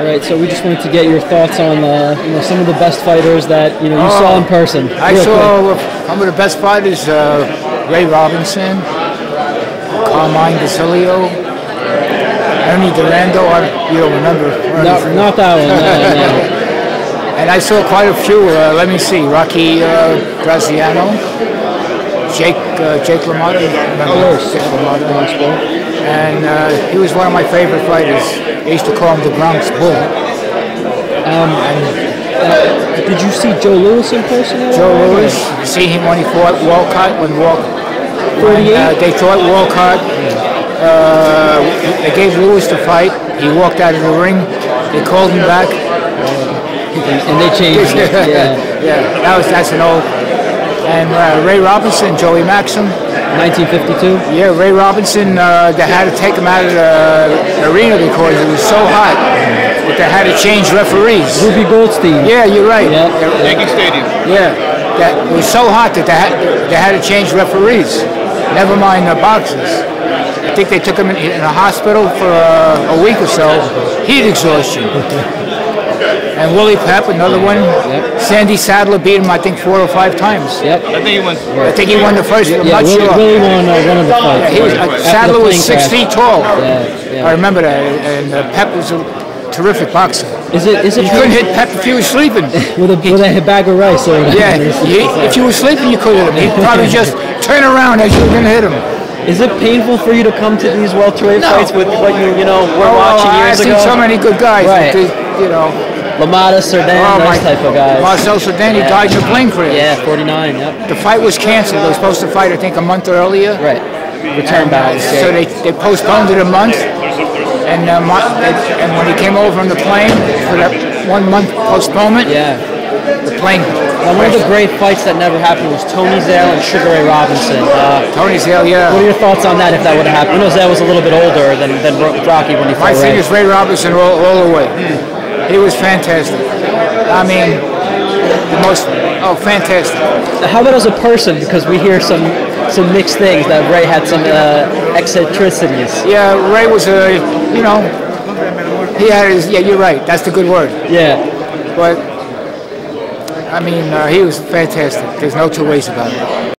right, so we just wanted to get your thoughts on some of the best fighters that you saw in person. I saw some of the best fighters: Ray Robinson, Carmine DeCilio, Ernie Durando. You don't remember? Not that one. No. And I saw quite a few. Let me see: Rocky Graziano, Jake LaMotta. And he was one of my favorite fighters. They used to call him the Bronx Bull. Did you see Joe Louis in person? Joe Louis. See him when he fought Walcott. When they fought Walcott. They gave Louis the fight. He walked out of the ring. They called him back. And they changed it. Yeah. That's an old. And Ray Robinson, Joey Maxim. 1952? Yeah, Ray Robinson, they had to take him out of the arena because it was so hot that they had to change referees. Ruby Goldstein. Yeah, you're right. Yep. Yankee Stadium. Yeah, it was so hot that they had to change referees. Never mind the boxers. I think they took him in a hospital for a week or so. Heat exhaustion. And Willie Pep, another one. Yep. Sandy Sadler beat him, I think, 4 or 5 times. Yep. I think he won. I think he won the first. I'm not Willie, sure. Willie won one of the fights. Sadler was 6 feet tall. Yeah. I remember that. And Pep was a terrific boxer. Is it? You couldn't hit Pep if you were sleeping. with a bag of rice. Yeah. If you were sleeping, you could hit him. He'd probably just turn around as you were going to hit him. Is it painful for you to come to these welterweight fights with what you were watching years ago? I've seen so many good guys. Right. Motta, Cerdan, those type of guys. Marcel Cerdan, he died in a plane crash. Yeah, 49, yep. The fight was canceled. They were supposed to fight, I think, a month earlier. Right. Return battles. So they postponed it a month. And when he came over on the plane for that 1 month postponement, the plane. One of the great fights that never happened was Tony Zale and Sugar Ray Robinson. Tony Zale, yeah. What are your thoughts on that if that would have happened? I know Zale was a little bit older than Rocky when he fought Ray. My thing is Ray Robinson all the way. He was fantastic. I mean, fantastic. How about as a person? Because we hear some mixed things that Ray had some eccentricities. Yeah, Ray was he had his. Yeah, you're right. That's the good word. Yeah. But I mean, he was fantastic. There's no two ways about it.